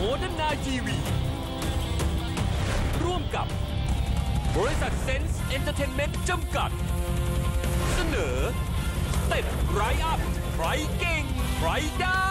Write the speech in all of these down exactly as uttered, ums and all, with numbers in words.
เดิร์นไนน์ทีวีร่วมกับบริษัทเซนส์เอนเตอร์เทนเมนต์จำกัดเสนอสเต็ปไรอัพใครเก่งใครได้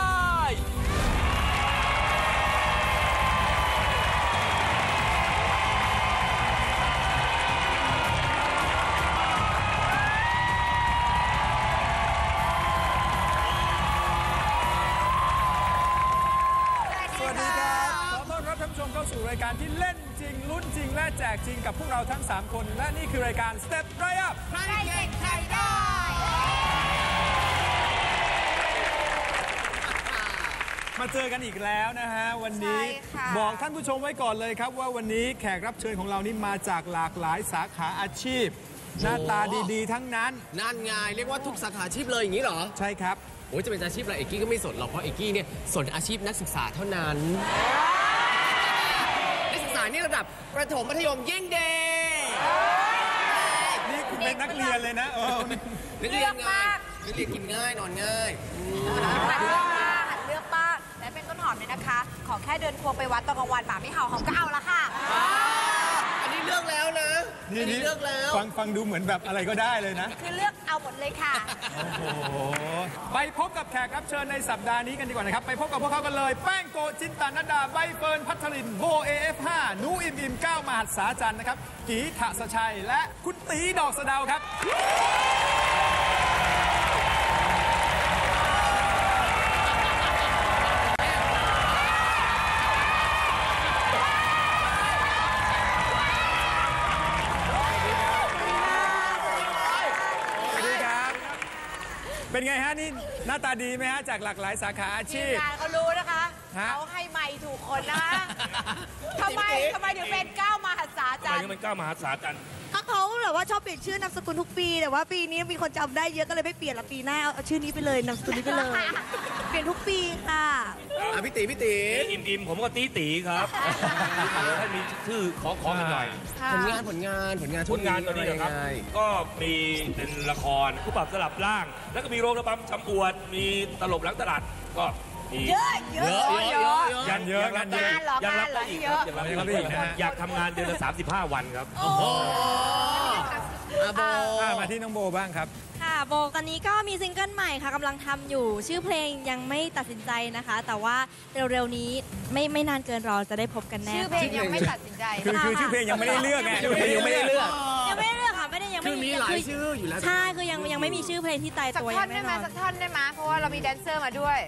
เข้าสู่รายการที่เล่นจริงลุ้นจริงและแจกจริงกับพวกเราทั้งสามคนและนี่คือรายการ Step Right Up ใครเก่งใครได้มาเจอกันอีกแล้วนะฮะวันนี้บอกท่านผู้ชมไว้ก่อนเลยครับว่าวันนี้แขกรับเชิญของเรานี่มาจากหลากหลายสาขาอาชีพหน้าตาดีๆทั้งนั้นนั่นไงเรียกว่าทุกสาขาอาชีพเลยอย่างนี้เหรอใช่ครับโอ้ยจะเป็นอาชีพอะไรเอกกี้ก็ไม่สนหรอกเพราะเอกกี้เนี่ยสนอาชีพนักศึกษาเท่านั้นนักศึกษานี่ระดับประถมมัธยมยิ่งเด็กนี่คุณเป็นนักเรียนเลยนะเออนักเรียนง่ายนักเรียนกินง่ายนอนง่ายหัดเลือกบ้างหัดเลือกบ้างและเป็นต้นหอมเนี่ยนะคะขอแค่เดินควงไปวัดตอนกลางวันหมาไม่เห่าหอมก็เอาละค่ะอันนี้เลือกแล้วนะนี่นี่เลือกแล้วฟังฟังดูเหมือนแบบอะไรก็ได้เลยนะคือเลือกเอาหมดเลยค่ะโอ้โหไปพบกับแขกรับเชิญในสัปดาห์นี้กันดีกว่านะครับไปพบกับพวกเขากันเลยแป้งโกจินตานัดดาใบเฟิร์นพัทรินโบ เอ เอฟ ห้า นูอิมอิมก้าวมหัศจรรย์นะครับกีถะสชัยและคุณตีดอกสะเดาครับเป็นไงฮะนี่หน้าตาดีไหมฮะจากหลากหลายสาขาอาชีพงานเขารู้นะคะเขาให้ไมค์ถูกคนนะทำไมทำไมถึงเป็นก้าวมหัศจรรย์ทำไมถึงเป็นก้าวมหัศจรรย์ถ้าเขาแบบว่าชอบเปลี่ยนชื่อนามสกุลทุกปีแต่ว่าปีนี้มีคนจำได้เยอะก็เลยไม่เปลี่ยนละปีหน้าเอาชื่อนี้ไปเลยนามสกุลนี้ไปเลยเปลี่ยนทุกปีค่ะอ่ะพี่ตีพี่ตีอิมอิมผมก็ตีตีครับให้มีชื่อขอขอกันหน่อยผลงานผลงานผลงานผลงานตอนนี้นะครับก็มีเป็นละครผู้ปรับสลับร่างแล้วก็มีโรงระบำจำอวดมีตลบหลังตลาดก็เยอะเยอะเยอะงานเยอะงานเยอะยังรับได้อีกครับยังรับได้อีกนะอยากทำงานเดือนละสามสิบห้าวันครับโอ้โหโบมาที่น้องโบบ้างครับค่ะโบตอนนี้ก็มีซิงเกิลใหม่ค่ะกำลังทำอยู่ชื่อเพลงยังไม่ตัดสินใจนะคะแต่ว่าเร็วๆนี้ไม่ไม่นานเกินรอจะได้พบกันแน่ชื่อเพลงยังไม่ตัดสินใจคือคือชื่อเพลงยังไม่ได้เลือกไงชื่อเพลงยังไม่ได้เลือกยังไม่ได้เลือกค่ะไม่ได้ยังไม่มีหลายชื่ออยู่แล้วใช่คือยังยังไม่มีชื่อเพลงที่ตายตัวยังไม่นอนสักท่อนได้ไหมเพราะว่าเรามีแดนเซอร์มาด้วย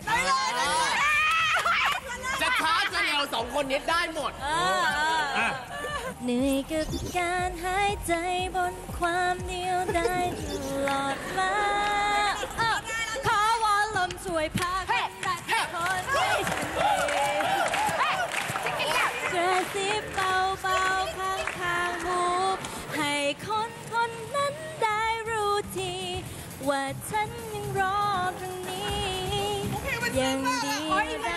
จะช้าจะเร็วสองคนนี้ได้หมดเหนื่อยกับการหายใจบนความเดียวได้ตลอดมาขอวอนลมช่วยพากันแต่คนให้ฉันดีกระซิบเบาๆข้างข้างหูให้คนคนนั้นได้รู้ทีว่าฉันยังรอตรงนี้ยังดีได้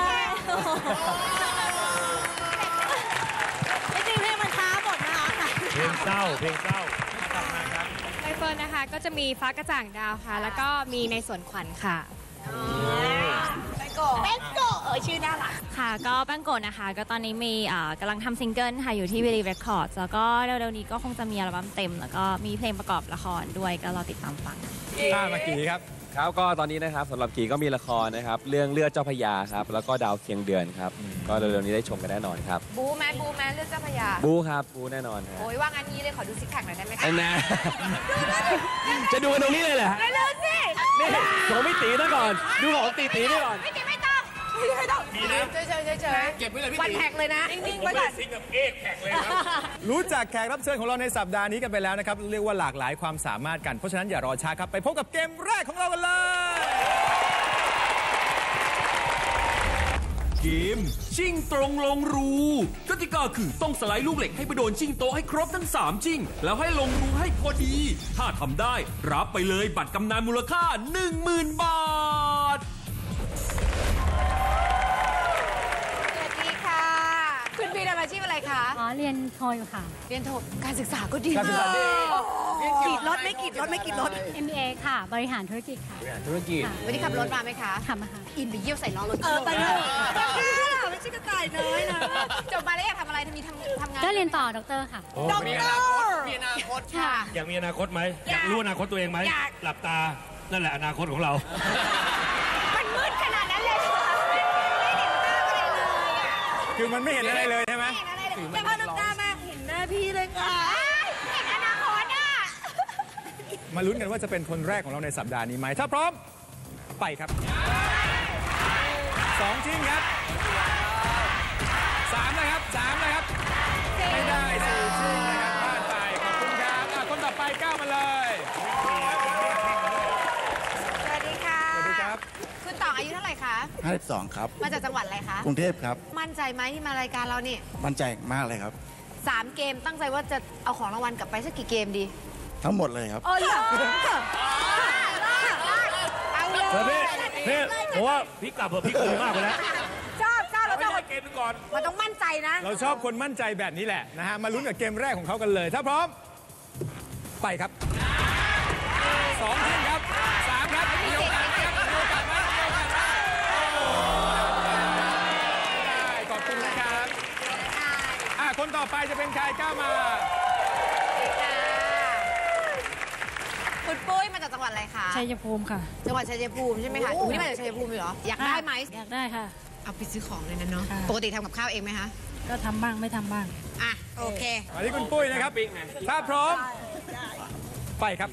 จริงเพลงมันช้าหมดนะคะเพลงเศร้าเพลงเศร้าใบเฟิร์นนะคะก็จะมีฟ้ากระจ่างดาวค่ะแล้วก็มีในสวนขวัญค่ะแป้งโกแป้งโกเออชื่อน่ารักค่ะก็แป้งโกนะคะก็ตอนนี้มีกำลังทำซิงเกิลค่ะอยู่ที่วิลลี่เรคคอร์ดแล้วก็เร็วๆนี้ก็คงจะมีอัลบั้มเต็มแล้วก็มีเพลงประกอบละครด้วยก็รอติดตามฟังข้ามากี่ครับครับก็ตอนนี้นะครับสำหรับกีก็มีละครนะครับเรื่องเลือดเจ้าพระยาครับแล้วก็ดาวเคียงเดือนครับก็เร็วๆนี้ได้ชมกันแน่นอนครับบูแมนบูแมนเลือดเจ้าพระยาบูครับบูแน่นอนครับโอ้ยว่างั้นนี้เลยขอดูซิกแพคหน่อยได้ไหมคะแน่จะดูกันตรงนี้เลยเหรอไม่เลิกสินี่ของพี่ตีนะก่อนดูของตีตีนี่ก่อนไม่ตีไม่ต้องไม่ต้องเฉยเฉยเฉยเฉยเก็บไว้เลยพี่วันแท็กเลยนะนิ่งๆไว้ก่อนซิงกับเอกแท็กเลยครับรู้จักแขกรับเชิญของเราในสัปดาห์นี้กันไปแล้วนะครับเรียกว่าหลากหลายความสามารถกันเพราะฉะนั้นอย่ารอช้าครับไปพบกับเกมแรกของเรากันเลยเกมชิงตรงลงรูกติกาคือต้องสไลด์ลูกเหล็กให้ไปโดนชิงโต๊ะให้ครบทั้งสามชิงแล้วให้ลงรูให้พอดีถ้าทำได้รับไปเลยบัตรกำนันมูลค่า หนึ่งหมื่น บาทสวัสดีค่ะคุณบีทำอาชีพอะไรคะอ๋อเรียนโทอยู่ค่ะเรียนโทการศึกษาก็ดีมากกีดรถไม่กีดรถไม่กีดรถเอ็ม บี เอ ค่ะบริหารธุรกิจค่ะบริหารธุรกิจวันนี้ขับรถมาไหมคะขับมาค่ะอินไปเยี่ยวใส่ล้อรถเออไปเลยไม่ใช่กระต่ายจบมาแล้วอยากทำอะไรมีทำทำงานก็เรียนต่อด็อกเตอร์ค่ะโอ้ด็อกมีเตออนาคตร์มีอนาคตค่ะอยากมีอนาคตไหมอยากอยากรู้อนาคตตัวเองไหมอยากหลับตานั่นแหละอนาคตของเรามันมืดขนาดนั้นเลยเหรอไม่เห็นภาพอะไรเลยอ่ะคือมันไม่เห็นอะไรเลยใช่ไหมไม่เห็นอะไรเลยแต่พอน้ำตามาเห็นหน้าพี่เลยค่ะเห็นอนาคตอ่ะมาลุ้นกันว่าจะเป็นคนแรกของเราในสัปดาห์นี้ไหมถ้าพร้อมไปครับสองชิงครับสามนะครับสามนะครับไม่ได้สี่ชิงนะครับพลาดไปขอบคุณครับอ่ะคนต่อไปก้าวมาเลยสวัสดีค่ะสวัสดีครับคุณต่ออายุเท่าไหร่คะห้าสิบสองครับมาจากจังหวัดอะไรคะกรุงเทพครับมั่นใจไหมที่มารายการเรานี่มั่นใจมากเลยครับสามเกมตั้งใจว่าจะเอาของรางวัลกลับไปสักกี่เกมดีทั้งหมดเลยครับโอ้ยเอาเลยเฮ้ยพี่พี่ผมว่าพี่กลับเถอะพี่คุยมากไปแล้วชอบชอบเราชอบเกมดูก่อนมันต้องมั่นใจนะเราชอบคนมั่นใจแบบนี้แหละนะฮะมาลุ้นกับเกมแรกของเขากันเลย ถ้าพร้อมไปครับสองทีมครับสามครับมีโอกาสไหมครับมีโอกาสไหมมีโอกาสไหมโอ้ได้ขอบคุณนะครับอ่ะคนต่อไปจะเป็นใครก้าวมาคุณปุ้ยมาจากจังหวัดอะไรคะชัยภูมิค่ะจังหวัดชัยภูมิใช่ไหมคะอุ๊ยนี่มาจากชัยภูมิเหรอ อยากได้ไหมอยากได้ค่ะเอาไปซื้อของเลยนะเนาะค่ะปกติทำกับข้าวเองไหมคะก็ทำบ้างไม่ทำบ้างอ่ะ โอเคมาที่คุณปุ้ยนะครับถ้าพร้อมไปครับ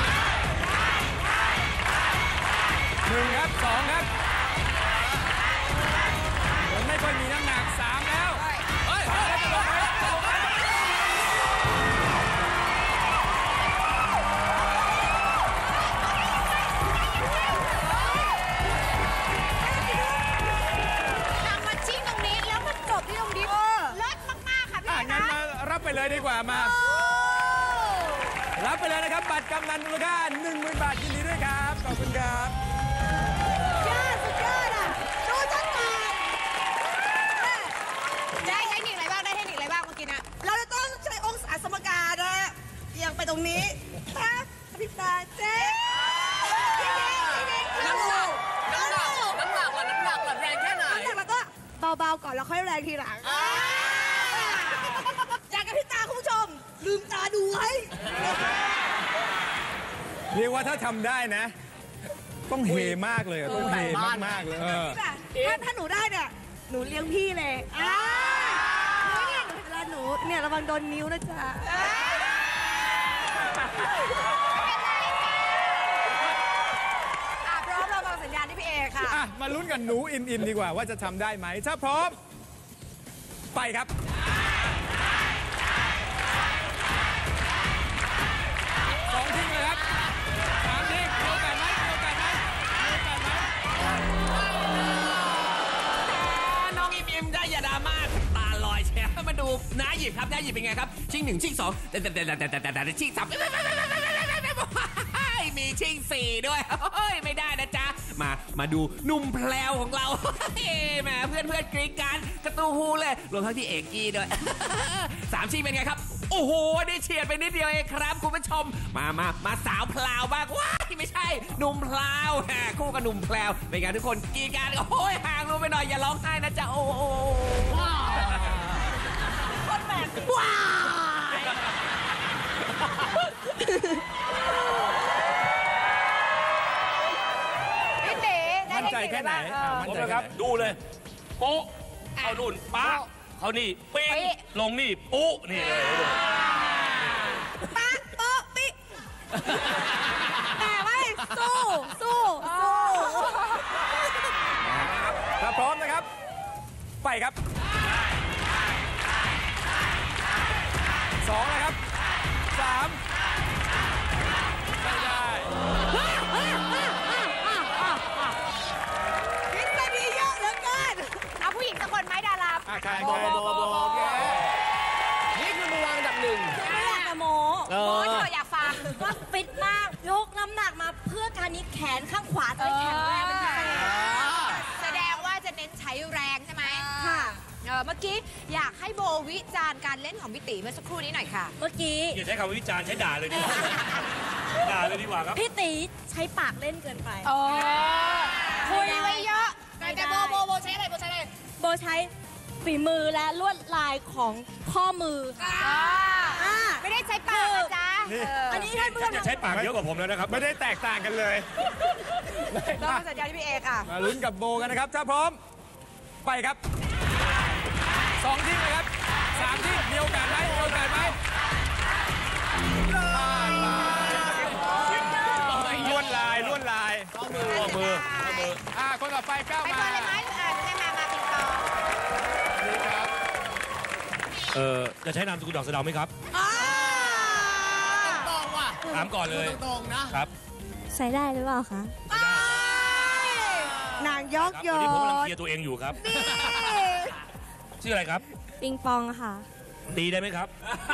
หนึ่งครับสองครับผมไม่ค่อยมีน้ำหนักสามแล้วเฮ้ยเฮ้ยจะลงไหมจะลงไหมทำมาชิ่งตรงนี้แล้วมันจบที่ตรงนี้เลิศมาก ๆ ค่ะพี่อ่ะงั้นคะมารับไปเลยดีกว่ามา รับไปเลยนะครับ บัตรกำนันมูลค่าหนึ่งหมื่นบาทยินดีด้วยครับ ขอบคุณครับยอดสุดยอดอ่ะ ดูจัดการได้เทคนิคอะไรบ้าง ได้เทคนิคอะไรบ้างเมื่อกี้นะเราจะต้องใช้องศาสมการนะเอียงไปตรงนี้ครับอภิปรายเจ๊น้ำหนักน้ำหนักน้ำหนักล่ะน้ำหนักล่ะแรงแค่ไหนน้ำหนักแล้วก็เบาๆก่อนแล้วค่อยแรงทีหลังอยากกับพี่ตาคุณผู้ชม ลืมตาดูไว้เรียกว่าถ้าทำได้นะ ต้องเฮมากเลยอะต้องเฮมากๆเลยเออถ้าถ้าหนูได้เนี่ย หนูเลี้ยงพี่เลยอ่าหนูเนี่ยเวลาหนูเนี่ยระวังโดนนิ้วนะจ๊ะอ่ะพร้อมเราฟังสัญญาณที่พี่เอค่ะอ่ะ มาลุ้นกันหนูอิมอิมดีกว่าว่าจะทำได้ไหม ถ้าพร้อม ไปครับ สองทิ้งเลยครับสามทิ้งมีโอกาสไหมมีโอกาสไหมมีโอกาสไหมน้องอิมอิมได้อย่าดราม่าตาลอยแชร์มาดูน้าหยิบครับน้าหยิบเป็นไงครับ ชิงหนึ่งชิงสองแต่แต่แต่แต่แต่แต่แต่ชิงสามมีชิงสี่ด้วยเฮ้ยไม่ได้นะจ๊ะ มามาดูหนุ่มแพลวของเราเฮ้แหมเพื่อนเพื่อนกรี๊ดกันกระตูฮูเลยรวมทั้งพี่เอกกี้ด้วยสามชิงเป็นไงครับ โอ้โหได้เฉียดไปนิดเดียวเองครับคุณผู้ชมมามามาสาวพลาวบ้างว้ายไม่ใช่หนุ่มพลาวแหมคู่กับหนุ่มแพลวเป็นไงทุกคนกรี๊ดกันโอ้ยห่างลงไปหน่อยอย่าร้องไห้นะจ๊ะโอ้โหคนแบกว้าพี่เต๋ได้มั่นเทคใจนิคแค่อะไรไหนบ้างอ่ะเออมั่นผมใจนะคแค่รับไหนดูเลยโป๊ะเอานุ่นป้าเขานี่ปิ้งปิ๊งลงนี่ปุ๊นี่เลยป๊ะโป๊ะปิ๊ะแต่ว่าสู้สู้สู้ถ้าพร้อมนะครับ ไปครับสองนะครับสามไม่ได้คิดจะดีเยอะเหลือเกินเอาผู้หญิงสักคนไหมดาราอ่ะใครโบใครโบโบโบโอเคนี่คือมือวางอันดับหนึ่งไม่อยากจะโมเอโอ้อเธออยากฟังก็ฟิตมาก ยกน้ำหนักมาเพื่อการนี้แขนข้างขวาจะได้แข็งแรงเป็นพิเศษแสดงว่าจะเน้นใช้แรงใช่ไหมค่ะเออเมื่อกี้อยากให้โบวิจารณ์การเล่นของพี่ตีเมื่อสักครู่นี้หน่อยค่ะเมื่อกี้อย่าใช้คำวิจารณ์ใช้ด่าเลยดีกว่าด่าเลยดีกว่าครับพี่ตีใช้ปากเล่นเกินไปโอ้คุยไม่ได้ไว้เยอะไม่ได้แต่โบโบโบใช้อะไรโบใช้อะไรโบใช้ฝีมือและลวดลายของข้อมือค่ะอ่าไม่ได้ใช้ปากนะจ๊ะนี่เอออันนี้ท่านผู้ชมจะใช้ปากเยอะกว่าผมแล้วนะครับไม่ได้แตกต่างกันเลยเรามาสัญญาที่พี่เอกค่ะมาลุ้นกับโบกันนะครับ ถ้าพร้อม ไปครับสองทีมเลยครับสามทีมมีโอกาสไหมมีโอกาสไหมล้วนลายล้วนลายมือมือมืออ่าคนต่อไปก้าวไปมาก่อนเลยไหมอ่าจะได้มา มาปิดต่อนี่ครับเอ่อจะใช้นามสกุลดอกสะเดาไหมครับถามก่อนเลยตรงๆนะครับใช้ได้หรือเปล่าคะนางยอกครับโยวันนี้ผมกำลังนเคลียร์ตัวเองอยู่ครับชื่ออะไรครับปิงปองค่ะตีได้ไหมครับ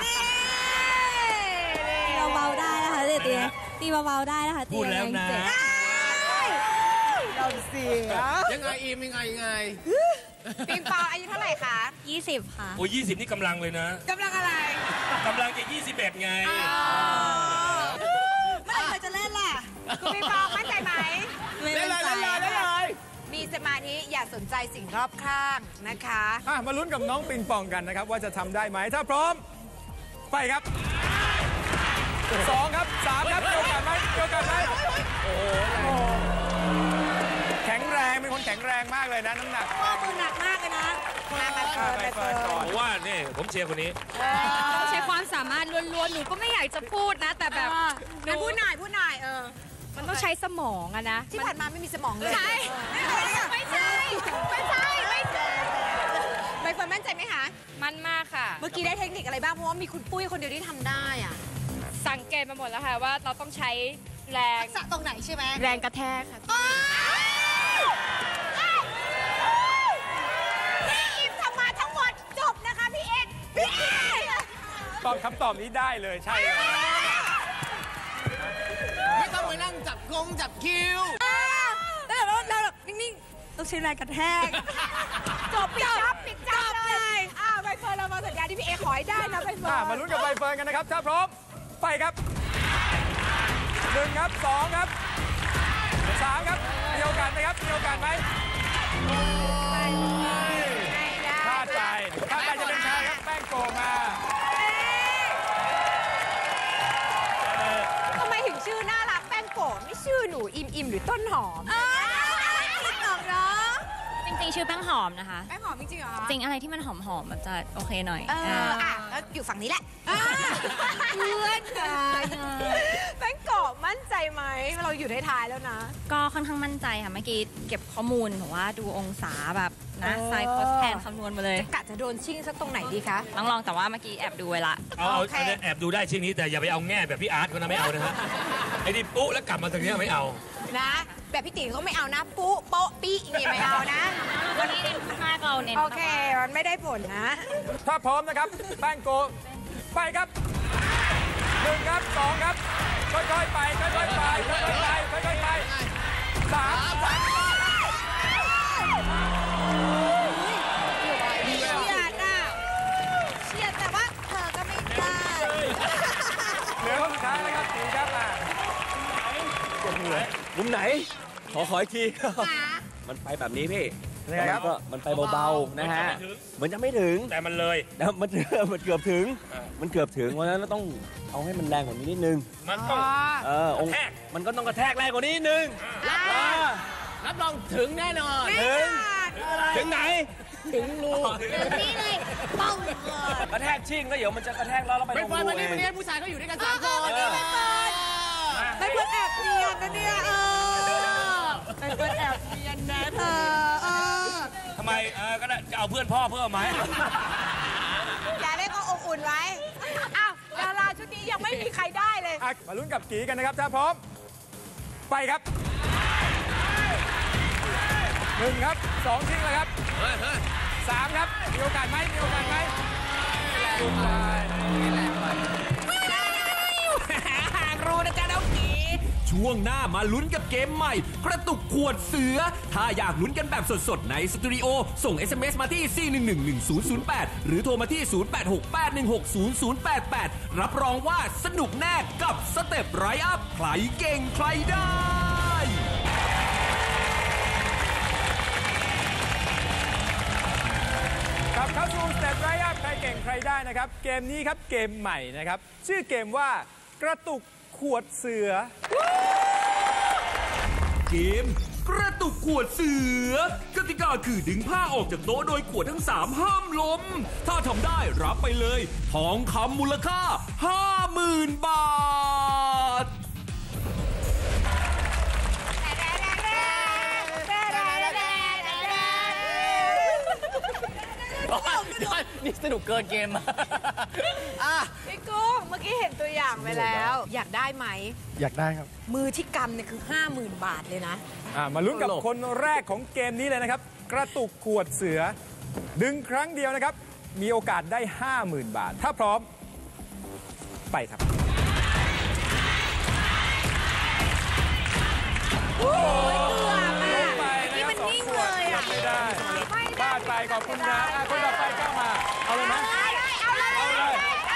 ตีเบาๆได้นะคะเดี๋ยวตีตีเบาๆได้นะคะตีพูดแล้วนะเจ็บเราเสียยังไงอีมยังไงยังไงปิงปองอายุเท่าไหร่คะยี่สิบค่ะโอ้ยี่สิบนี่กำลังเลยนะกำลังอะไรกำลังจะยี่สิบเอ็ดไงเมื่อไหร่เธอจะเล่นล่ะคุณปิงปองมั่นใจไหมไม่เล่นมั่เลยนใจเล่นเลยเล่นเลยมีสมาธิอย่าสนใจสิ่งรอบข้างนะคะอ่ะมาลุ้นกับน้องปิงปองกันนะครับ ว่าจะทำได้ไหมถ้าพร้อม ไปครับสองครับสามครับมีโอกาสไหมมีโอกาสไหมโอ้โหแข็งแรงเป็นคนแข็งแรงมากเลยนะน้ำหนักข้อมือหนักมากเลยนะมาไปเฟิร์นไปเฟิร์นผมว่านี่ผมเชียร์คนนี้ใช้ความสามารถล้วนๆ หนูก็ไม่อยากจะพูดนะ แต่แบบหนูพูดหน่อยพูดหน่อยเออมันต้องใช้สมองอะนะที่ผ่านมาไม่มีสมองเลยใช่ ไม่ใช่ ไม่ใช่ ไม่ใช่ใบเฟิร์นมั่นใจไหมคะมันมากค่ะเมื่อกี้ได้เทคนิคอะไรบ้าง เพราะว่ามีคุณปุ้ยคนเดียวที่ทำได้อะสังเกตมาหมดแล้วค่ะว่าเราต้องใช้แรงสะตรงไหนใช่ไหมแรงกระแทกค่ะพี่อิมทำมาทั้งหมดจบนะคะพี่เอ็ดพี่เอ็ดตอบคำตอบนี้ได้เลยใช่เลยไม่ต้องไปนั่งจับกงจับคิวแล้วเราเราแบบนิ่งๆ ต้องใช้แรงกระแทกจบปิดจับปิดจับเลยอ่าใบเฟิร์นเรามาสัญญาที่พี่เอขอให้ได้นะใบเฟิร์อ่ะนมาลุ้นกับใบเฟิร์นกันนะครับ ถ้าพร้อม ไปครับหนึ่งครับสองครับสามครับมีโอกาสไหมครับมีโอกาสไหมพลาดไปพลาดไปจะเป็นชายครับแป้งโกมาทำไมถึงชื่อน่ารักแป้งโกะไม่ชื่อหนูอิมอิมหรือต้นหอมคิดออกเนาะจริงๆ ชื่อแป้งหอมนะคะแป้งหอมจริงๆเหรอจริงอะไรที่มันหอมๆ มันจะโอเคหน่อยเอออ่ะแล้วอยู่ฝั่งนี้แหละเพื่อนกันแป้งโกะมั่นใจไหมเราอยู่ท้ายๆแล้วนะก็ค่อนข้างมั่นใจค่ะ เมื่อกี้เก็บข้อมูลหรือว่าดูองศาแบบนะเออไซน์คอสแทนคำนวณมาเลยกะจะโดนชิ่งสักตรงไหนดีคะต้องลองแต่ว่าเมื่อกี้แอบดูไว้ละเอาเอาโอเคเอาแอบดูได้ชิ้นนี้แต่อย่าไปเอาแง่แบบพี่อาร์ตคนนั้นไม่เอานะฮะไอ้นี่ปุ๊แล้วกลับมาตรงนี้ไม่เอานะแบบพี่ติ๋งเขาไม่เอานะปุ๊โป๊ะปี้นี่ไม่เอานะวันนี้เน้นมากเราเน้นโอเค มันไม่ได้ผลนะถ้าพร้อมนะครับ แป้งโกไปครับหนึ่งครับสองครับค่อยๆไปค่อยๆไปค่อยๆไปค่อยๆไปสามสามเฉียดอ่ะเฉียดแต่ว่าเธอก็ไม่ได้เหลือคนสุดท้ายนะครับสีครับอ่ะมุมไหน ขอขออีกที มันไปแบบนี้พี่ยังไงแล้วคมัรับนก็มันไปเบาๆนะฮะเหมือนจะไม่ถึงแต่มันเลยแล้วมัน มันเกือบถึง มันเกือบถึงเพราะฉะนั้นเราต้องเอาให้มันแรงกว่านี้นิดนึงมันต้องเออองค์กระแทกมันก็ต้องกระแทกแรงกว่านี้นิดนึงอ่ารับรองถึงแน่นอนถึง ถึงไหนถึงรูนี่เลยเป้ากระแทกชิ่งแล้วเดี๋ยวมันจะกระแทกแล้วเราไปไปลงเฟิร์นรูวันเอนี้งวันนี้ผู้ชายเขาอยู่ด้วยกันสามคนเออไปเพื่อนแอบเนียนนะเนี่ยเออไปเพื่อนแอบเนียนนะเธอเออทำไมเออก็ได้จะเอาเพื่อนพ่อเพิ่มไหมอย่าได้ก็อบอุ่นไว้ อ้าวดาราชุดนี้ยังไม่มีใครได้เลยอ่ะมาลุ้นกับกีกันนะครับ ถ้าพร้อม ไปครับหนึ่งครับสองทิ้งเลยครับสามครับ มีโอกาสไหมมีโอกาสไหมรู้นะจ๊ะน้องกีช่วงหน้ามาลุ้นกับเกมใหม่ กระตุกขวดเสือ ถ้าอยากลุ้นกันแบบสดๆ ในสตูดิโอส่ง เอส เอ็ม เอส มาที่ สี่ หนึ่ง หนึ่ง หนึ่ง ศูนย์ ศูนย์ แปด หรือโทรมาที่ ศูนย์ แปด หก แปด หนึ่ง หก ศูนย์ ศูนย์ แปด แปด รับรองว่าสนุกแน่กับสเต็ปไรอัพใครเก่งใครได้ครับบเข้าสู่สเต็ปไรอัพใครเก่งใครได้นะครับเกมนี้ครับเกมใหม่นะครับชื่อเกมว่ากระตุกขวดเสือเกมกระตุกขวดเสือกติกาคือดึงผ้าออกจากโต๊ะโดยขวดทั้งสามห้ามล้มถ้าทำได้รับไปเลยทองคำมูลค่า ห้าหมื่น บาทนี่สนุกเกินเกมอ่ะพี่กุ้งเมื่อกี้เห็นตัวอย่างไปแล้ว อยากได้ไหมอยากได้ครับมือที่กำเนี่ยคือ ห้าหมื่น บาทเลยนะอ่ะมาลุ้นกับคนแรกของเกมนี้เลยนะครับกระตุกขวดเสือดึงครั้งเดียวนะครับมีโอกาสได้ ห้าหมื่น บาทถ้าพร้อมไปครับโอ้ยลงไปนะครับสองขวดยังไม่ได้พลาดไปขอบคุณนะอ่ะคนต่อไปเข้ามาเอาเลยไหมเอาเลยเอาเลย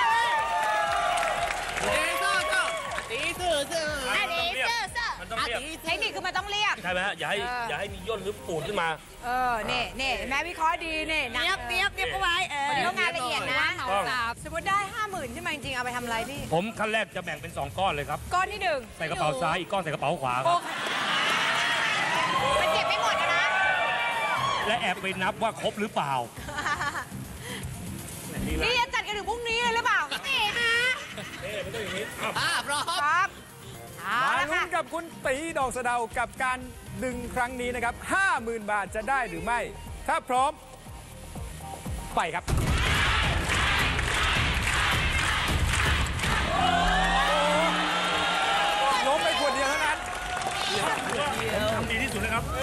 ตีสื่อสื่อมันต้องเรียกมันต้องเรียกเทคนิคคือมันต้องเรียกใช่ไหมฮะอย่าให้อย่าให้มีย่นหรือปูดขึ้นมาเออเน่เน่แม่วิเคราะห์ดีเน่เนียบเนียบเนียบเอาไว้เออแล้วงานละเอียดนะเหมาสามสมมติได้ห้าหมื่นขึ้นมาจริงๆเอาไปทำอะไรพี่ผมขั้นแรกจะแบ่งเป็นสองก้อนเลยครับก้อนที่หนึ่งใส่กระเป๋าซ้ายอีกก้อนใส่กระเป๋าขวาครับมันเก็บไม่หมดนะและแอบไปนับว่าครบหรือเปล่านี่จะจัดกันถึงพรุ่งนี้เลยหรือเปล่าเอ๋ฮะเอ๊ะไม่ต้องอย่างนี้อ่ะพร้อมครับมาลุ้นกับคุณตีดอกสะเดากับการดึงครั้งนี้นะครับ ห้าหมื่น บาทจะได้หรือไม่ ถ้าพร้อมไปครับล้มไปขวดเดียวเท่านั้นทำดีที่สุดเลยครับ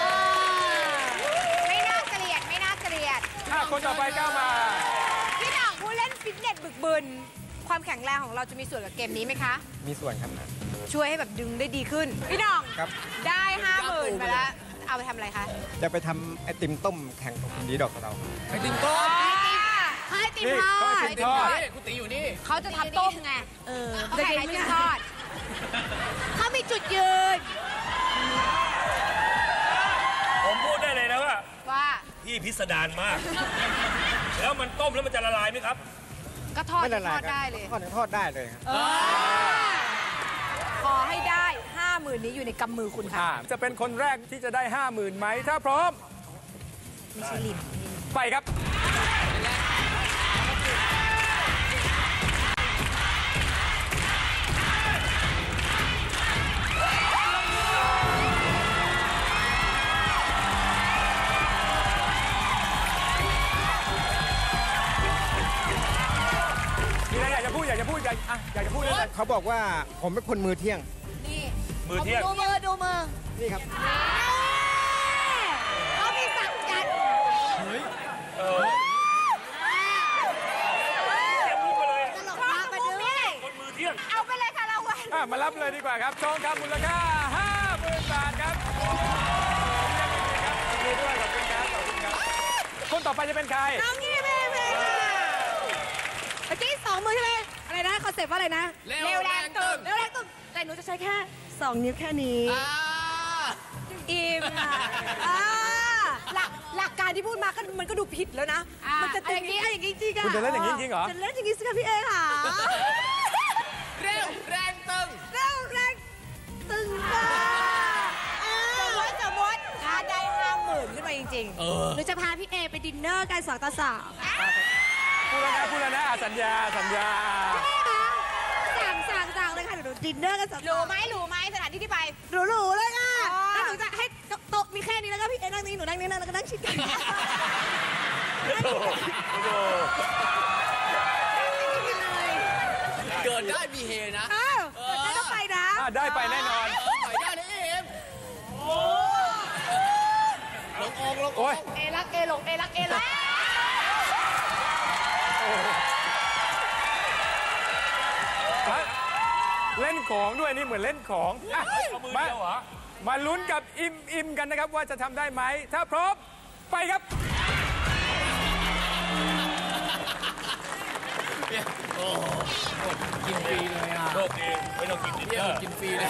ไม่น่าเกลียดไม่น่าเกลียดอ่ะคนต่อไปก้าวมาพี่หน่องผู้เล่นฟิตเนสบึกบึนความแข็งแรงของเราจะมีส่วนกับเกมนี้ไหมคะมีส่วนครับนะช่วยให้แบบดึงได้ดีขึ้น พี่หน่องครับได้ห้าหมื่นไปแล้ว เอาไปทำอะไรคะจะไปทำไอติมต้มแข่งกับคุณดีดอกของเราไอติมต้มให้ติมนี่ทอก็ดไอติมทอดนี่คุณตีอยู่นี่เขาจะทำต้มไง เออจะกินไอติมทอด เขามีจุดยืนผมพูดได้เลยนะว่าว่าพี่พิสดารมาก แล้วมันต้มแล้วมันจะละลายไหมครับก็ทอดไม่ละทลายอดได้เลยทอดทอดได้เลยครับเออขอให้ได้ห้าหมื่นนี้อยู่ในกำมือคุณค่ะอ่าจะเป็นคนแรกที่จะได้ ห้าหมื่น ไหม ถ้าพร้อมไม่ใช่ลิมไปครับ มีอะไรอยากจะพูดอยากจะพูดอยากอ่ะอยากจะพูดอะไรเขาบอกว่าผมเป็นคนมือเที่ยงนี่มือเที่ยงดูมือดูมือนี่ครับเขามีสักยันต์เออเก็บลูกไปเลยตลกมากไปด้วยคนมือเที่ยงเอาไปเลยค่ะรางวัลอ่ะมารับเลยดีกว่าครับทองคำมูลค่า ห้าหมื่น บาทครับยินดีด้วยขอบคุณครับขอบคุณครับคนต่อไปจะเป็นใครน้องยี่เมย์เมย์เมื่อกี้สองมือใช่ไหมอะไรนะคอนเซ็ปต์ว่าอะไรนะเร็วแรงตึงเร็วแรงตึงแต่หนูจะใช้แค่สองนิ้วแค่นี้อ่าอิ่มอ่ะอ่าหลักหลักการที่พูดมาก็มันก็ดูผิดแล้วนะ มันจะอย่างนี้อย่างนี้จริงอะคุณจะเล่นอย่างนี้จริงเหรอจะเล่นอย่างนี้สิคะพี่เอค่ะเร็วแรงตึงเร็วแรงตึงค่ะสมมติสมมติถ้าได้ห้าหมื่นขึ้นมาจริงเออหนูจะพาพี่เอไปดินเนอร์กันสองต่อสามพูดแล้วนะพูดแล้วนะอ่ะสัญญาสัญญาสั่งสั่งสั่งเลยค่ะเดี๋ยวหนูดินเนอร์กันสองๆรู้ไหมรู้ไหมสถานที่ที่ไปหรูหรูๆเลยค่ะอ๋อแล้วหนูจะให้โต๊ะมีแค่นี้แล้วก็พี่เอนั่งนี้หนูนั่งนี้แล้วก็นั่งชิดกันเกิดได้มีเฮนะอ้าวได้ต้องไปนะอ่ะได้ไปแน่นอนเออปล่อยได้นะเอ็มลงองลงโอ้ยเอรักเอหลงเอรักเอหลงเล่นของด้วยนี่เหมือนเล่นของอ่ะเอามือมาเดียวเหรอมาลุ้นกับอิมอิมกันนะครับว่าจะทำได้ไหม ถ้าพร้อมไปครับกินฟรีเลยอ่ะโชคดีไม่ต้องกินดินเที่เนยวอร์กินฟรีเลย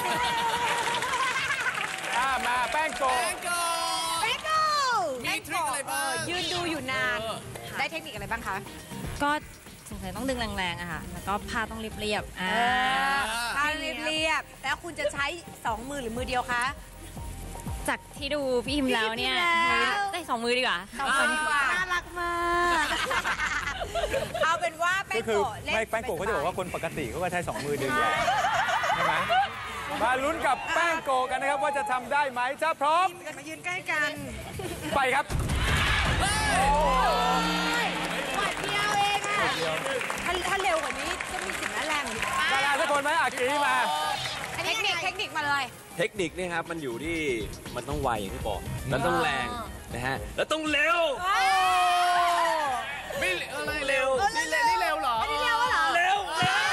อ่ามาแป้งโกแองโกไปกูมีทริคอะไรบ้างยืนดูอยู่นานเออหได้เทคนิคอะไรบ้างคะก็สงสัยต้องดึงแรงๆอะค่ะ แล้วก็ผ้าต้องเรียบๆอ่าผ้าเรียบๆแล้วคุณจะใช้สองมือหรือมือเดียวคะจากที่ดูพี่พิมแล้วเนี่ยพี่พิมแล้วได้สองมือดีกว่าสองมือดีกว่าน่ารักมากเอาเป็นว่าแป้ก็งคือโกะเล่นไม่แป้งโกะเขาจะบอกว่าคนปกติเขาก็ใช้สองมือดึงแหละใช่ไหมมาลุ้นกับแป้งโกะกันนะครับว่าจะทำได้ไหมถ้าพร้อมมายืนใกล้กันไปครับหวัดเดียวเองอะถ้าถ้าเร็วกว่านี้จะมีสิทธิ์นะแรงกว่านี้ดาราทุกคนไหมอากีมาเทคนิคเทคนิคมาเลยเทคนิคนี่ครับมันอยู่ที่มันต้องไวอย่างที่บอกแล้วต้องแรงนะฮะแล้วต้องเร็วไม่อะไรเร็ว นี่เร็วนี่เร็วเหรออันนี้เร็วเหรอเร็ว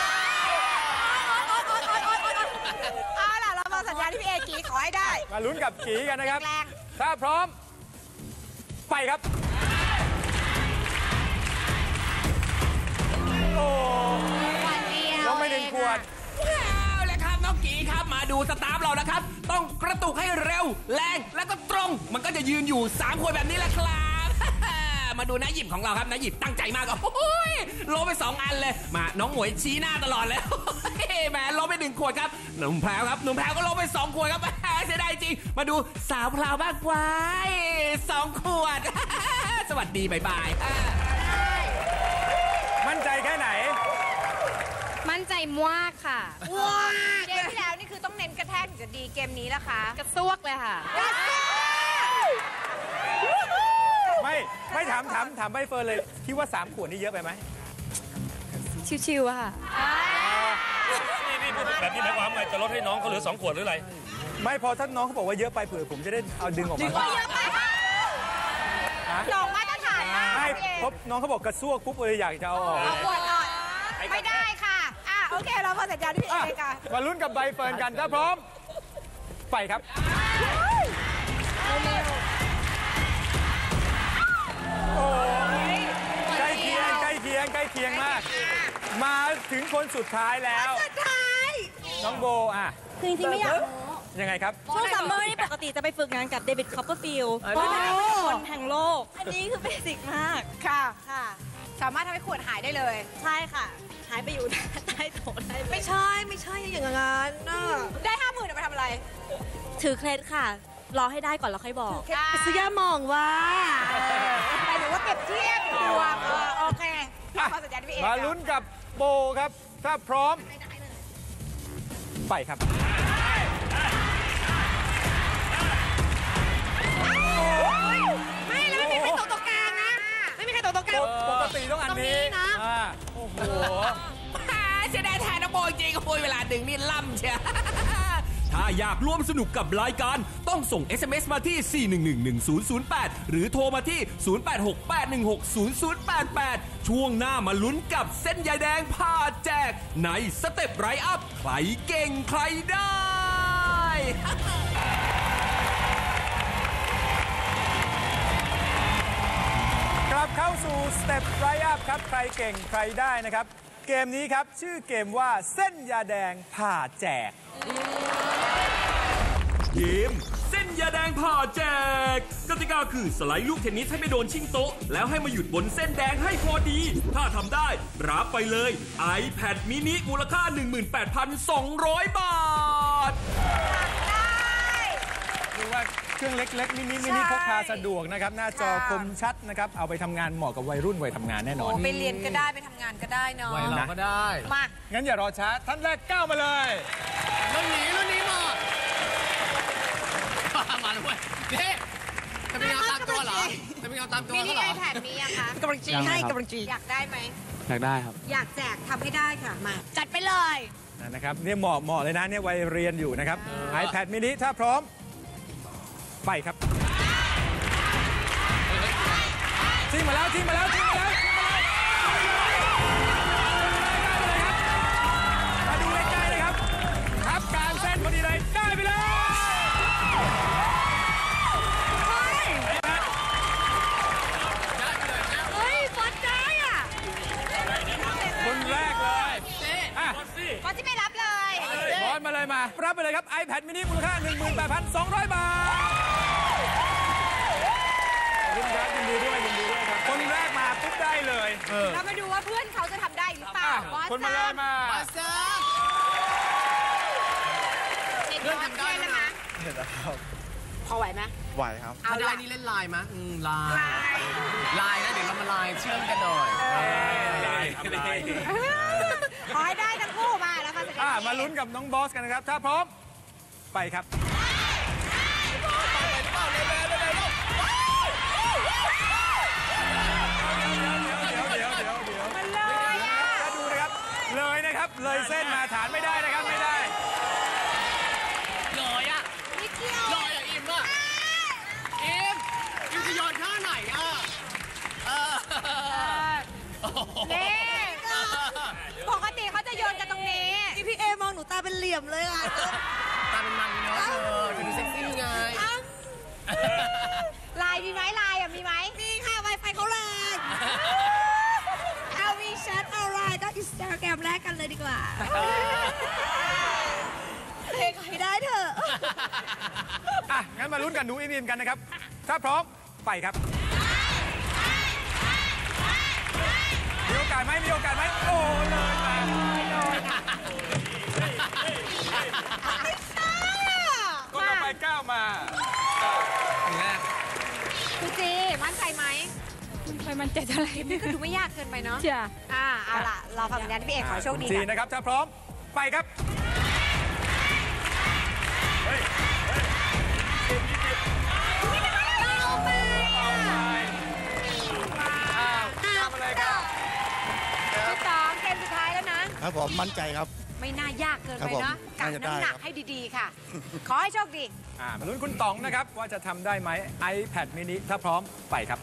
เอาล่ะเรามาสัญญาณที่พี่เอกีขอให้ได้มาลุ้นกับกีกันนะครับแรงถ้าพร้อม ไปครับ โอ้หวัดเดียวต้องไม่หนึ่งขวดเอาละครับน้องกีครับมาดูสตาฟเรานะครับ ต้องกระตุกให้เร็วแรงแล้วก็ตรง มันก็จะยืนอยู่สามคนแบบนี้แหละครับ มาดูน้าหยิบของเราครับน้าหยิบตั้งใจมากโอ้ยลงไปสองอันเลยมาน้องหมวยชี้หน้าตลอดเลยแหมลงไปหนึ่งขวดครับหนุ่มแพรวครับหนุ่มแพรวก็ลงไปสองขวดครับเสียดายจริงมาดูสาวแพรวบ้างไว้สองขวด สวัสดีบ๊ายบายมั่นใจแค่ไหนมั่นใจมากค่ะว้าเกมที่แล้วนี่คือต้องเน้นกระแทกถึงจะดีเกมนี้ละคะกระซวกเลยค่ะไม่ ไม่ถามถามถามใบเฟิร์นเลยคิดว่าสามขวดนี่เยอะไปไหมชิวๆอะค่ะนี่นี่พูดแบบนี้หมายความว่าจะลดให้น้องเขาเหลือสองขวดหรืออะไรไม่พอท่านน้องเขาบอกว่าเยอะไปเผื่อผมจะได้เอาดึงออกมาเยอะไปสองมาตรฐานมากไม่พี่เอเพราะน้องเขาบอกกระซวกปุ๊บเลยอยากจะเอาออกเอาขวดก่อนไม่ได้ค่ะอ่ะโอเคเรามาสัญญาณที่พี่เออ่ะค่ะมาลุ้นกับใบเฟิร์นกันถ้าพร้อม ไปครับ โอ้ยใกล้เคียงใกล้เคียงใกล้เคียงมาก มาถึงคนสุดท้ายแล้วสุดท้ายน้องโบอ่ะคือจริงๆไม่อยากยังไงครับช่วงซัมเมอร์นี่ปกติจะไปฝึกงานกับเดวิดคอปเปอร์ฟิลด์เป็นคนแห่งโลก อันนี้คือเบสิกมากค่ะค่ะ สามารถทำให้ขวดหายได้เลยใช่ค่ะ หายไปอยู่ใต้โต๊ะได้เลยไม่ใช่ไม่ใช่อย่างนั้นนะได้ห้าหมื่นเอาไปทำอะไรถือเคล็ดค่ะ รอให้ได้ก่อนแล้วค่อยบอกไปซื้อยาหมองว่าหมายถึงว่าเปรียบเทียบดวงเออโอเคขอสัญญาณที่พี่เอมาลุ้นกับโบครับ ถ้าพร้อม ไปครับไม่แล้วไม่มีใครตกตรงกลางนะ ไม่มีใครตกตรงกลางปกติต้องอันนี้ตรงนี้นะอ่าโอ้โหเสียดายแทนน้องโบจริงโอ้ยเวลาดึงนี่ล่ำเชียวถ้าอยากร่วมสนุกกับรายการต้องส่ง เอส เอ็ม เอส มาที่ สี่ หนึ่ง หนึ่ง หนึ่ง ศูนย์ ศูนย์ แปด หรือโทรมาที่ ศูนย์ แปด หก แปด หนึ่ง หก ศูนย์ ศูนย์ แปด แปด ช่วงหน้ามาลุ้นกับเส้นใยแดงผ่าแจก ในสเต็ปไรอัพใครเก่งใครได้กลับเข้าสู่สเต็ปไรอัพครับ ใครเก่งใครได้นะครับ เกมนี้ครับ ชื่อเกมว่าเส้นยาแดงผ่าแจกเกมเส้นยาแดงผ่าแจกกติกาคือสไลด์ลูกเทนนิสให้ไม่โดนชิงโต๊ะ แล้วให้มาหยุดบนเส้นแดงให้พอดี ถ้าทำได้รับไปเลย iPad mini มูลค่า หนึ่งหมื่นแปดพันสองร้อย บาทคือว่าเครื่องเล็กๆมินิมินิพกพาสะดวกนะครับ หน้าจอคมชัดนะครับ เอาไปทำงานเหมาะกับวัยรุ่นวัยทำงานแน่นอนโอ้ไปเรียนก็ได้ไปทำงานก็ได้เนาะไว้เราก็ได้มางั้นอย่ารอช้า ท่านแรกก้าวมาเลยรุ่นนี้รุ่นนี้เหมาะมาเลยเว้ยนี่จะเป็นเงาตามตัวเหรอจะเป็นเงาตามตัวมีเขาที่เหรไออแพดมีอะคะกำลังจีให้กำลังจีอยากได้ไหมอยากได้ครับอยากแจกทำให้ได้ค่ะ มา จัดไปเลยนะครับเนี่ยเหมาะเหมาะเลยนะเนี่ยวัยเรียนอยู่นะครับ iPad mini ถ้าพร้อม ไปครับจิ้มมาแล้วจิ้มมาแล้วจิ้มมาแล้วจิ้มมาแล้วมาดูใกล้ๆเลยครับทับกลางเส้นพอดีเลยได้ไปเลยเฮ้ยบอลได้อ่ะคนแรกเลยอ่ะบอลที่ไม่รับเลยบอลมาเลยมา รับไปเลยครับ iPad mini มูลค่า หนึ่งหมื่นแปดพันสองร้อย บาทขอบคุณครับยินดีด้วยยินดีด้วยครับคนแรกมาปุ๊บได้เรามาดูว่าเพื่อนเขาจะทำได้หรือเปล่าคนมาเลยมาบอสเซอร์เพื่อนทำได้แล้วนะเห็นแล้วครับพอไหวไหมไหวครับเอาไลน์นี้เล่นไลน์มะอืมไลน์ไลน์นะเดี๋ยวเรามาไลน์เชื่อมกันหน่อยได้ทำได้ขอให้ได้ทั้งคู่มาแล้วค่ะอ่ะมาลุ้นกับน้องบอสกันนะครับ ถ้าพร้อมไปครับมันเลยอ่ะดูนะครับเลยนะครับเลยเส้นมาฐานไม่ได้นะครับไม่ได้ลอยอ่ะนิดเดียวลอยอ่ะอิมอ่ะอิมอิมจะโยนท่าไหนอ่ะเออนี่ปกติเขาจะโยนกันตรงนี้ที่พี่เอมองหนูตาเป็นเหลี่ยมเลยอ่ะตาเป็นมันเนาะเธอจะดูเซ็กซี่ไงลายมีไหมลายอ่ะมีไหมนี่ค่ะ Wi-Fi เขาแรงเอาวีแชทเอาไลน์ก็อินสตาแกรมแลกกันเลยดีกว่าเพลงให้ได้เถอะอ่ะงั้นมาลุ้นกันหนูอิมอิมกันนะครับ ถ้าพร้อมไปครับมีโอกาสไหมมีโอกาสไหมโอ้เลยมา ก็ต่อไปก้าวมาคุณจีมั่นใจไหมไม่ค่อยมั่นใจเท่าไหร่นี่ก็ดูไม่ยากเกินไปเนาะจ้ะอ่าเอาล่ะรอฟังสัญญาณพี่เอกขอโชคดีจีค่ะนะครับถ้าพร้อมไปครับมาเลยครับพี่ตองเกมสุดท้ายแล้วนะครับผมมั่นใจครับไม่น่ายากเกินครับไปผมเนาะกะน่าจะได้น้ำหนักครับให้ดีๆค่ะ ขอให้โชคดีอ่ามาลุ้นคุณต๋องนะครับว่าจะทำได้ไหม iPad mini ถ้าพร้อมไปครับ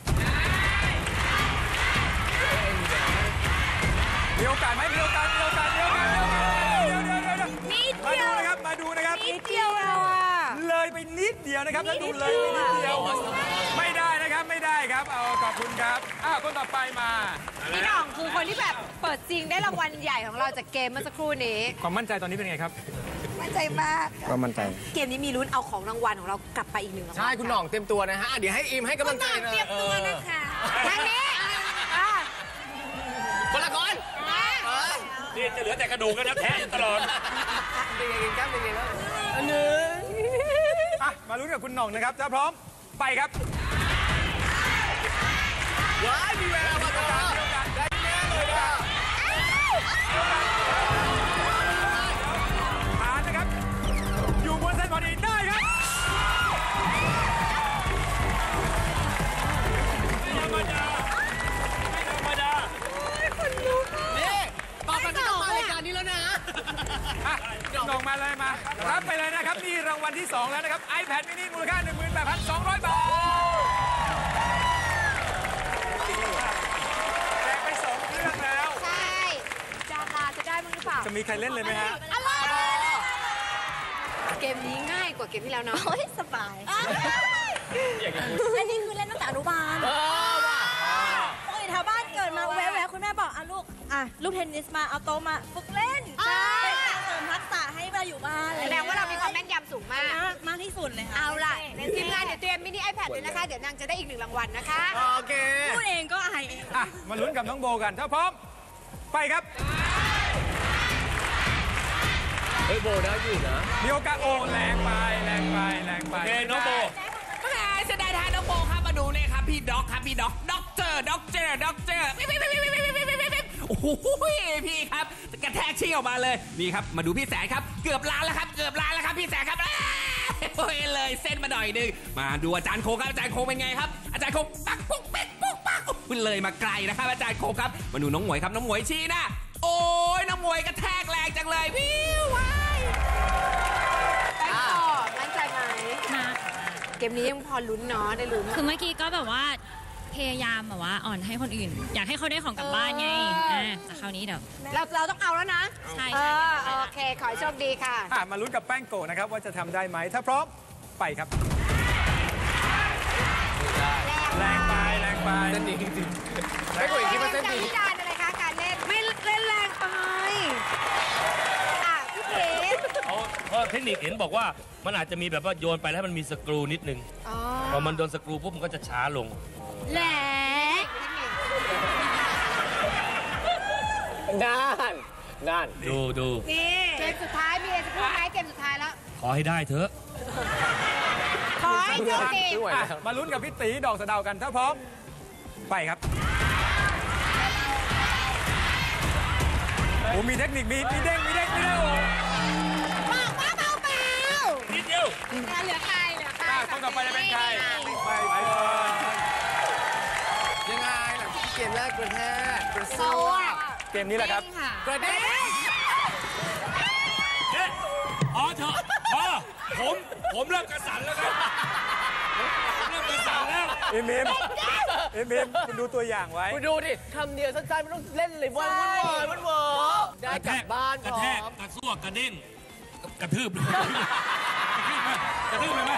มีโอกาสไหมมีโอกาสมีโอกาสมีโอกาสมีโอกาสเดี๋ยวเดี๋ยวเดี๋ยวเดี๋ยวนิดมาเดียดูวนะครับมาดูนะครับนิดเดียวเราอ่ะเลยไปนิดเดียวนะครับแล้วดูเลยไปนิดเดียว ไม่ได้นะครับไม่ได้ครับเอาขอบคุณครับอ้าวคนต่อไปมาพี่หน่องคือคนที่แบบเปิดจริงได้รางวัลใหญ่ของเราจากเกมเมื่อสักครู่นี้ความมั่นใจตอนนี้เป็นไงครับมั่นใจมากก็มั่นใจเกมนี้มีลุ้นเอาของรางวัลของเรากลับไปอีกหนึ่งรางวัลใช่คุณหน่องเต็มตัวนะฮะ เดี๋ยวให้อิมให้กำลังใจนะเตรียมตัวนะคะทางนี้อ่ะคนละคนมานี่จะเหลือแต่กระดูกกันนะแท้อยู่ตลอดเป็นไงกันครับเป็นไงบ้างอันหนึ่งอ่ะมาลุ้นกับคุณหน่องนะครับถ้าพร้อมไปครับว้ายมีเวลามาต่อได้แน่เลยอ่ะผ่านนะครับ อยู่บนเส้นพอดีได้ครับไม่ธรรมดาไม่ธรรมดานี่ต่อไปก็ต้องมารายการนี้แล้วนะอ่ะหน่องมาเลยมา รับไปเลยนะครับ นี่รางวัลที่ สอง แล้วนะครับ iPad mini มูลค่า หนึ่งหมื่นแปดพันสองร้อย บาทแจกไปสองเครื่องแล้วใช่จาราจะได้มั้งหรือเปล่าจะมีใครเล่นเลยไหมฮะอะไรเกมนี้ง่ายกว่าเกมที่แล้วเนาะโอ้ยสบายอันนี้คือเล่นตั้งแต่อนุบาลเออว่ะปกติแถวบ้านเกิดมาแวะๆคุณแม่บอกอ่ะลูก อ่ะ ลูกเทนนิสมา เอาโต๊ะมาฝึกเล่นใช่เป็นการเสริมทักษะให้เวลาอยู่บ้านแสดงว่าเรามีความแม่นยำสูงมากมากมากที่สุดเลยค่ะเอาล่ะทีมงานเดี๋ยวเตรียมมินิ iPad เลยนะคะ เดี๋ยวนางจะได้อีกหนึ่งรางวัลนะคะโอเคพูดเองก็อายเองอ่ะ มาลุ้นกับน้องโบกัน ถ้าพร้อม ไปครับเฮ้ยโบได้อยู่นะมีโอกาสโอ้แรงไป แรงไป แรงไปโอเคน้องโบแหมเสียดายทานน้องโบครับมาดูเนี่ยครับพี่ด็อกครับพี่ด็อกด็อกเตอร์ด็อกเตอร์ด็อกเตอร์โอ้โหพี่ครับกระแทกชี้ออกมาเลยนี่ครับมาดูพี่แสนครับเกือบล้านแล้วครับเกือบล้านแล้วครับพี่แสนครับโอ้ยเลยเส้นมาหน่อยหนึงมาดูอาจารย์โคงครับอาจารย์โคงเป็นไงครับอาจารย์โคงปักปุ๊กเป๊กปุ๊กปักเลยมาไกลนะครับอาจารย์โคงครับมาดูน้องหมวยครับน้องหมวยชี้นะโอ้ยน้องหมวยกระแทกแรงจังเลยวิวว้ายแป้งต่อมั่นใจไหมนะเกมนี้ยังพอลุ้นเนาะได้ลุ้นคือเมื่อกี้ก็แบบว่าพยายามแบบว่าอ่อนให้คนอื่น อยากให้เขาได้ของกลับบ้านไงเอออ่อ่าแต่คราวนี้เดี๋ยวเราเราต้องเอาแล้วนะใช่เอใช่อโอเค ขอให้โชคดีค่ะอ่ะ มาลุ้นกับแป้งโกะนะครับว่าจะทำได้ไหม ถ้าพร้อม ไปครับ แรงไป แรงไปเส้นดีจริงๆไม่กว่าอีกที่มันเส้นดีวิจารณ์อะไรคะการเล่นไม่เล่นแรงไปอ่ะพี่เก๋เอาเพราะเทคนิคเห็นบอกว่ามันอาจจะมีแบบว่าโยนไปแล้วมันมีสกรูนิดนึงอ๋อพอมันโดนสกรูปุ๊บมันก็จะช้าลงแหลกนั่นนั่นดูดูนี่เกมสุดท้ายมีอะไรจะพูดไหมเกมสุดท้ายแล้วขอให้ได้เถอะขอให้โชคดีอ่ะมาลุ้นกับพี่ตีดอกสะเดากันถ้าพร้อมไปครับโอ้มีเทคนิคมีมีเด้งมีเด้งมีเด้งโอ้เบาเบาเบาเบานิดเดียวเหลือใครเหลือใครอ่ะคนต่อไปจะเป็นใครไปไปยังไงหลังจากเกมแรกกระแทกกระโซสู้อ่ะเกมนี้แหละครับกระเด้งเอ๊ะพอเถอะพอผมผมเริ่มกระสันแล้วครับผมเริ่มกระสันแล้วเอ็มเอ็มเอ็มเอ็มคุณดูตัวอย่างไว้คุณดูดิคำเดียวสั้นๆไม่ต้องเล่นเลยวันวันวานวันวานได้กลับบ้านกพระร้แทอก มกระซวกกระเด้งกระทืบเลยกระทืบไหมกระทืบไหม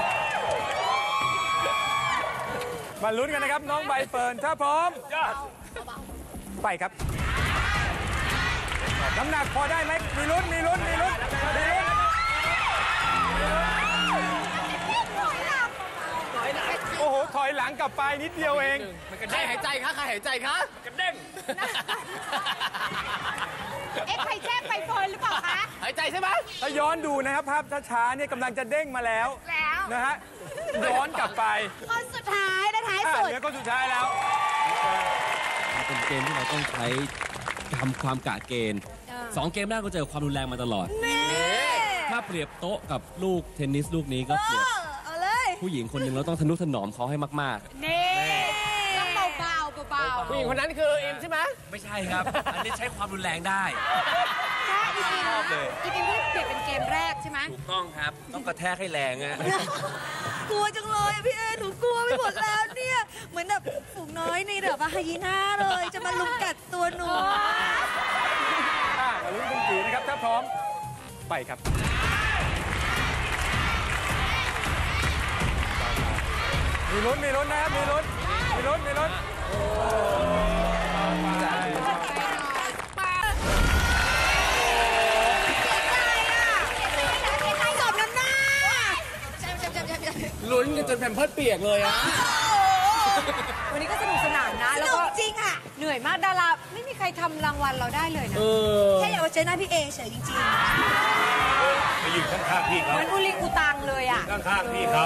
มาลุ้นกันนะครับน้องใบเฟิร์นถ้าพร้อมไปครับน้ำหนักพอได้ไหมมีลุ้นมีลุ้นมีลุ้นมีลุ้นโอ้โหถอยหลังกลับไปนิดเดียวเองใครหายใจคะใครหายใจคะกระเด้งเอ๊ะใครแจ้งไปเฟิร์นหรือเปล่าคะหายใจใช่ไหมถ้าย้อนดูนะครับภาพช้าๆเนี่ยกำลังจะเด้งมาแล้วแล้วนะฮะย้อนกลับไปคนสุดท้ายและท้ายอ่ะสุดเหลือคนสุดท้ายแล้วเป็นเกมที่เราต้องใช้ทำความกะเกณฑ์สองเกมแรกก็เจอความรุนแรงมาตลอด ถ้าเปรียบโต๊ะกับลูกเทนนิสลูกนี้ก็เปรียบเอาเลยผู้หญิงคนหนึ่งเราต้องทนุถนอมเขาให้มากนี่ต้องเบาเบาเบาผู้หญิงคนนั้นคืออิมใช่ไหมๆ ไม่ใช่ครับ อันนี้ใช้ความรุนแรงได้ถ้าอีกินชอบเลยอีกินเพิ่งเปลี่ยนเป็นเกมแรกใช่ไหมถูกต้องครับ ต้องกระแทกให้แรงอะกลัวจังเลยอะพี่เอหนูกลัวไปหมดแล้วเนี่ย เหมือนแบบฝูงน้อยในแบบว่าไฮยีน่าเลย จะมาลุมกัดตัวหนูอ่ะมาลุ้นคุณกีนะครับถ้าพร้อมไปครับมีลุ้นมีลุ้นนะครับมีลุ้นมีลุ้นมีลุ้นสมน้ำหน้าลุ้นกันจนแผ่นเพิดเปียกเลยอะวันนี้ก็สนุกสนานนะสแล้วนุก็กจริงอ่ะเหนื่อยมากดาราไม่มีใครทำรางวัลเราได้เลยนะเออแค่อยากมาเจอหน้าพี่เอเฉยจริงไปยืนข้างๆพี่เหเขามือนอุลิกูตังเลยอ่ะข้างๆพี่เขา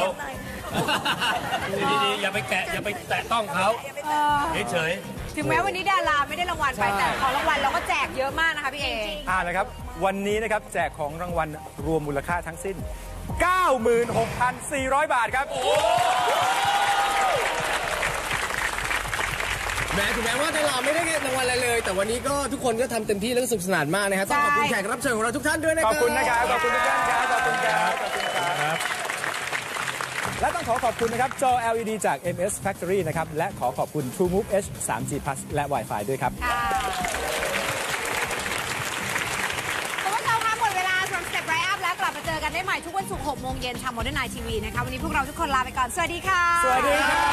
ดีๆอย่าไปแกะอย่าไปแตะต้องเขาเออเฉยถึงแม้วันนี้ดาราไม่ได้รางวัลไปแต่ของรางวัลเราก็แจกเยอะมากนะคะพี่เออ่านะครับวันนี้นะครับแจกของรางวัลรวมมูลค่าทั้งสิ้น เก้าหมื่นหกพันสี่ร้อย บาทครับแม้ถึงแม้ว่าดาราไม่ได้รางวัลอะไรเลย แต่วันนี้ก็ทุกคนก็ทำเต็มที่แล้วก็สนุกสนานมากนะครับต้องขอบคุณแขกรับเชิญของเราทุกท่านด้วยนะคขรัอบคุณนะครับ ขอบคุณทุกท่านครับ ขอบคุณครับ ขอบคุณครับ และต้องขอขอบคุณนะครับ จอ แอล อี ดี จาก เอ็ม เอส Factory นะครับ และขอขอบคุณ TrueMove H ทรี จี Plus และ Wi-Fi ด้วยครับคุณผู้ชมคะหมดเวลาสำหรับ Step Right Up แล้วกลับมาเจอกันได้ใหม่ทุกวันศุกร์หกโมงเย็นทาง Modern Night ที วีนะคะวันนี้พวกเราทุกคนลาไปก่อน สวัสดีค่ะสวัสดีครับ